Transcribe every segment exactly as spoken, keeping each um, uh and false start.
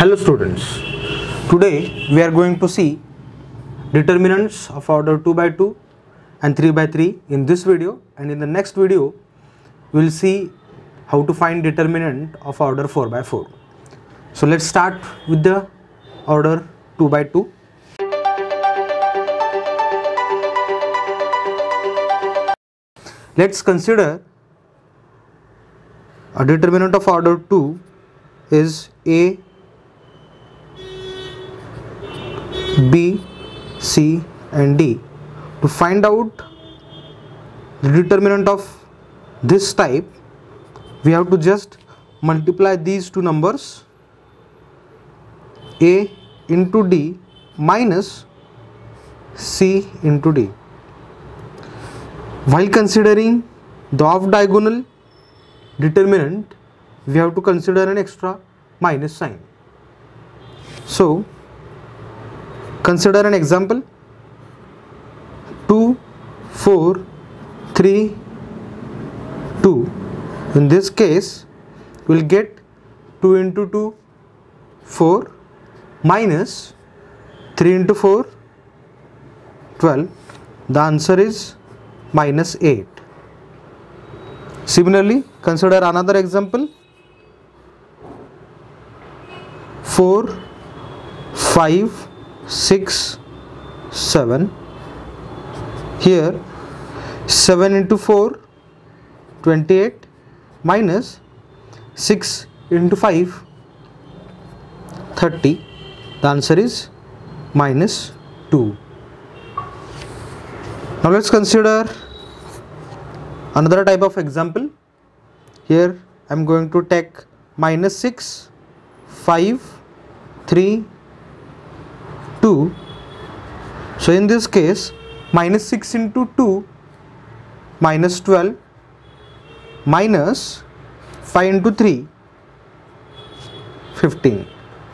Hello students, today we are going to see determinants of order two by two and three by three in this video, and in the next video we will see how to find determinant of order four by four. So let's start with the order two by two. Let's consider a determinant of order two is A, B, C and D. To find out the determinant of this type, we have to just multiply these two numbers, A into D minus C into D. While considering the off diagonal determinant, we have to consider an extra minus sign. So consider an example: two, four, three, two. In this case, we will get two into two, four, minus three into four, twelve. The answer is minus eight. Similarly, consider another example: four, five, six, seven. Here seven into four, twenty-eight, minus six into five, thirty. The answer is minus two. Now let's consider another type of example. Here I am going to take minus six, five, three, two. So in this case, minus six into two, minus twelve, minus five into three, fifteen.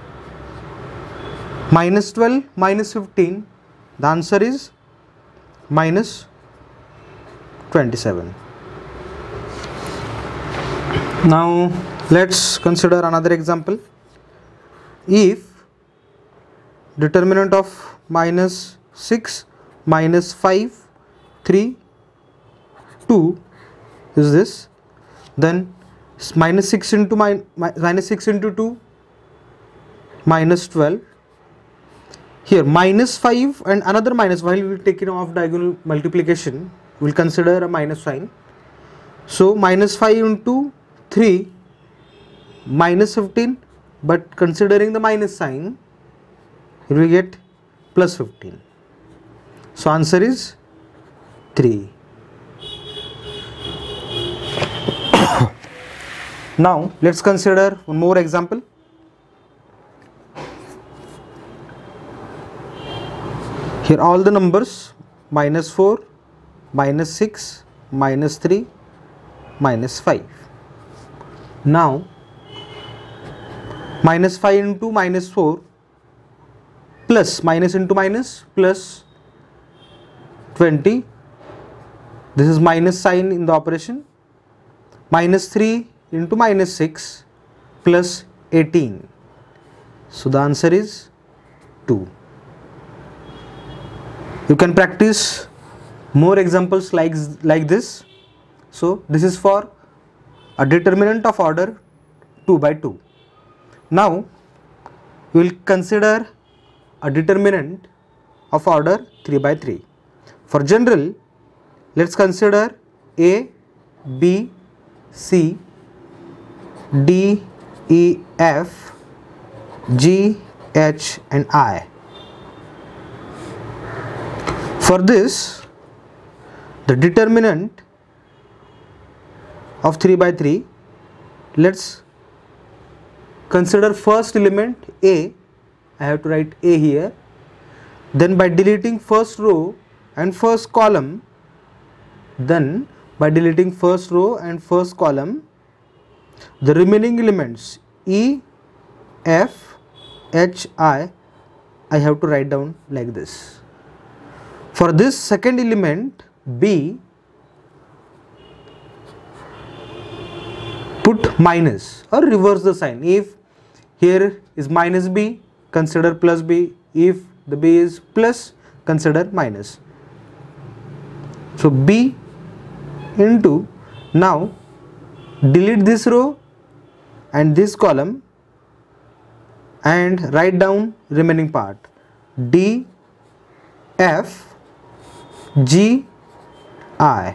Minus twelve minus fifteen, the answer is minus twenty-seven. Now let's consider another example. If determinant of minus six, minus five, three, two is this, then minus six into min minus six into two, minus twelve. Here minus five and another minus, while we will take it off diagonal multiplication, we will consider a minus sign. So minus five into three, minus fifteen, but considering the minus sign, here we get plus fifteen. So answer is three. Now let's consider one more example. Here all the numbers: minus four, minus six, minus three, minus five. Now minus five into minus four, plus minus into minus, plus twenty. This is minus sign in the operation. Minus three into minus six, plus eighteen. So the answer is two. You can practice more examples like, like this. So this is for a determinant of order two by two. Now we will consider a determinant of order three by three. For general, let's consider A, B, C, D, E, F, G, H and I. For this, the determinant of three by three, let's consider first element A. I have to write A here. Then by deleting first row and first column, then by deleting first row and first column, the remaining elements E, F, H, I, I have to write down like this. For this second element B, put minus or reverse the sign. If here is minus b, consider plus b. If the b is plus, consider minus. So b into, now delete this row and this column and write down remaining part. D F G I.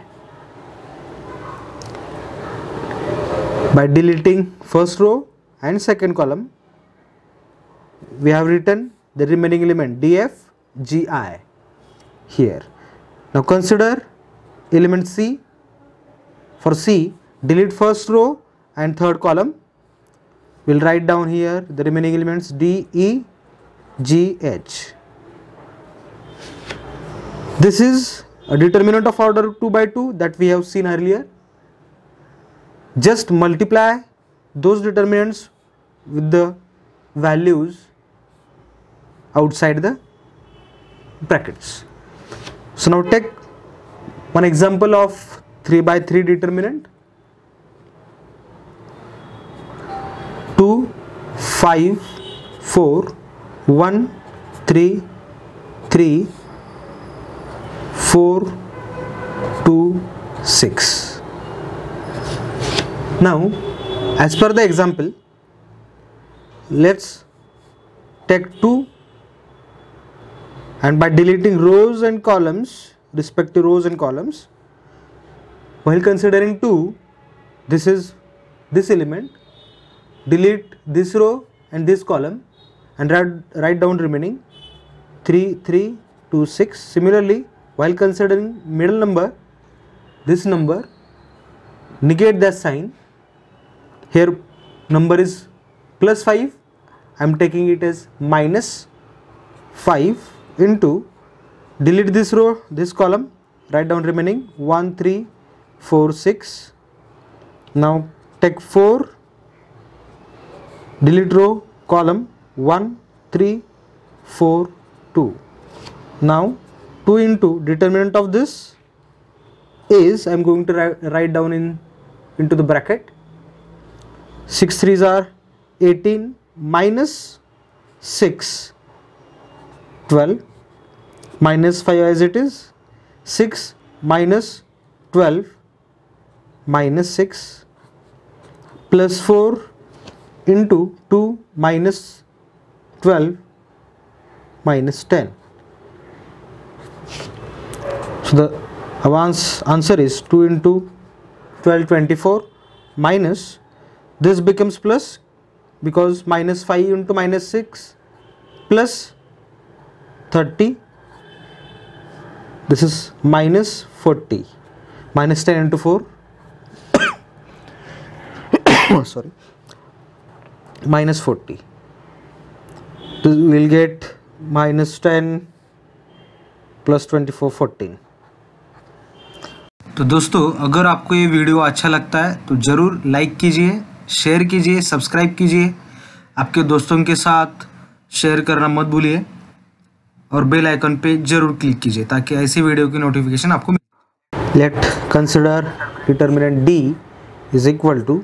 By deleting first row and second column, we have written the remaining element D F G I here. Now consider element C. For C, delete first row and third column. We'll write down here the remaining elements D E G H. This is a determinant of order two by two that we have seen earlier. Just multiply those determinants with the values outside the brackets. So now take one example of three by three determinant. two, five, four, one, three, three, four, two, six. Now, as per the example, let's take two, and by deleting rows and columns, respective rows and columns, while considering two, this is this element, delete this row and this column and write, write down remaining three, three, two, six. Similarly, while considering middle number, this number, negate that sign. Here number is plus five, I am taking it as minus five into, delete this row, this column, write down remaining one, three, four, six. Now take four, delete row, column, one, three, four, two. Now two into determinant of this is, I am going to write, write down in into the bracket. six threes are eighteen, minus six, twelve, minus five as it is, six minus twelve, minus six, plus four into two minus twelve, minus ten. So the avance answer is two into twelve, twenty-four, minus, this becomes plus because minus five into minus six, plus thirty, this is minus forty, minus ten into four, sorry, minus forty. So we will get minus ten plus twenty-four, fourteen. तो दोस्तों, अगर आपको ये video अच्छा लगता है तो ज़रूर लाइक कीजिए, शेयर कीजिए, सब्सक्राइब कीजिए, आपके दोस्तों के साथ शेयर करना मत भूलिए और बेल आइकन पे जरूर क्लिक कीजिए ताकि ऐसी वीडियो की नोटिफिकेशन आपको मिले। Let consider determinant D is equal to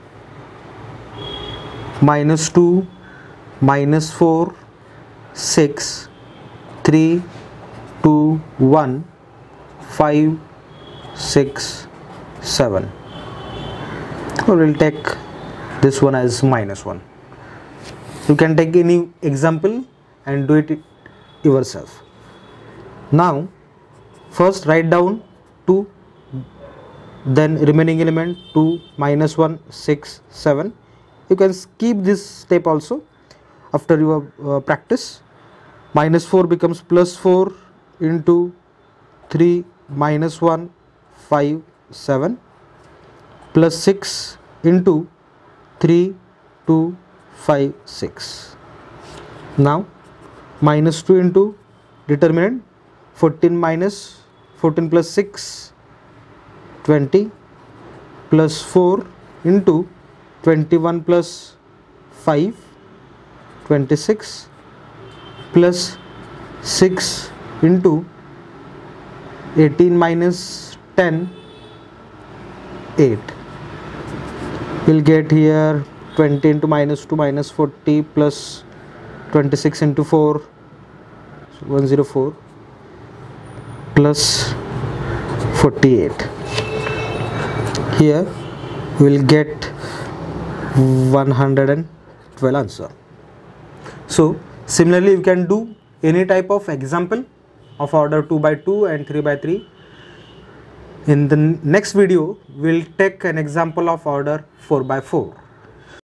minus two, minus four, six, three, two, one, five, six, seven, or we'll take this one as minus one. You can take any example and do it yourself. Now first write down two, then remaining element two, minus one, six, seven. You can skip this step also after your uh, practice. Minus four becomes plus four into three, minus one, five, seven, plus six into three, two, five, six. Now minus two into determinant, fourteen minus fourteen plus six, twenty, plus four into twenty-one plus five, twenty-six, plus six into eighteen minus ten, eight. We'll get here twenty into minus two minus forty plus twenty-six into four, so one hundred four plus forty-eight. Here we will get one hundred twelve answer. So similarly we can do any type of example of order two by two and three by three. In the next video, we'll take an example of order four by four.